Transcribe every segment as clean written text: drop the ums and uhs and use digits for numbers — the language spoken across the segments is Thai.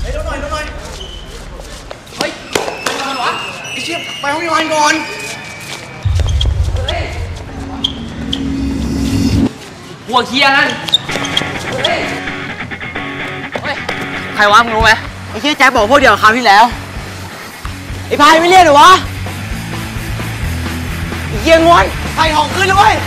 เดี๋ยวหน่อยเฮ้ยไปนอนวะไอ้เชี่ยไปห้องพยาบาลก่อนหัวเคียนั่นเฮ้ยใครวะมึงรู้ไหมไอ้เชี่ยแจ็คบอกพวกเดียวคราวที่แล้วไอ้พายไม่เรียกหรอวะไอ้เยี่ยงวนพายของขึ้นแล้วเว้ย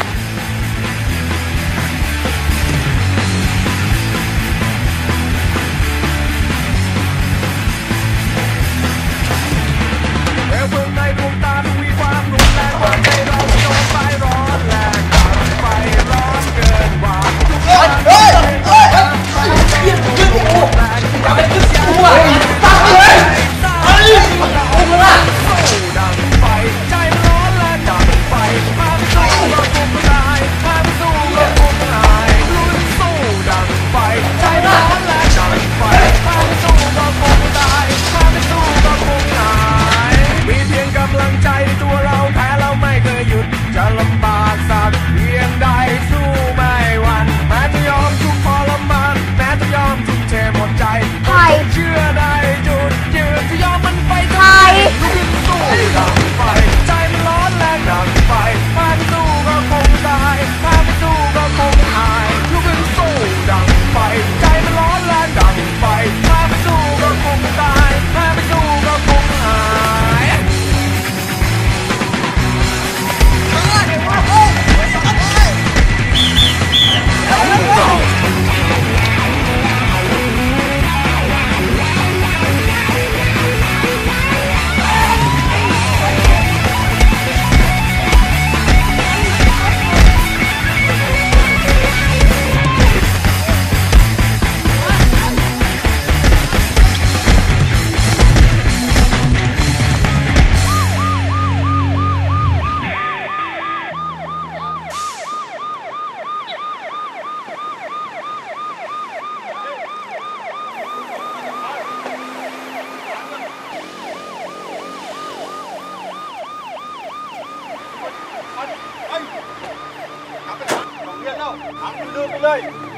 เอาไปของเรียนแล้วเอาไปดูไปเลย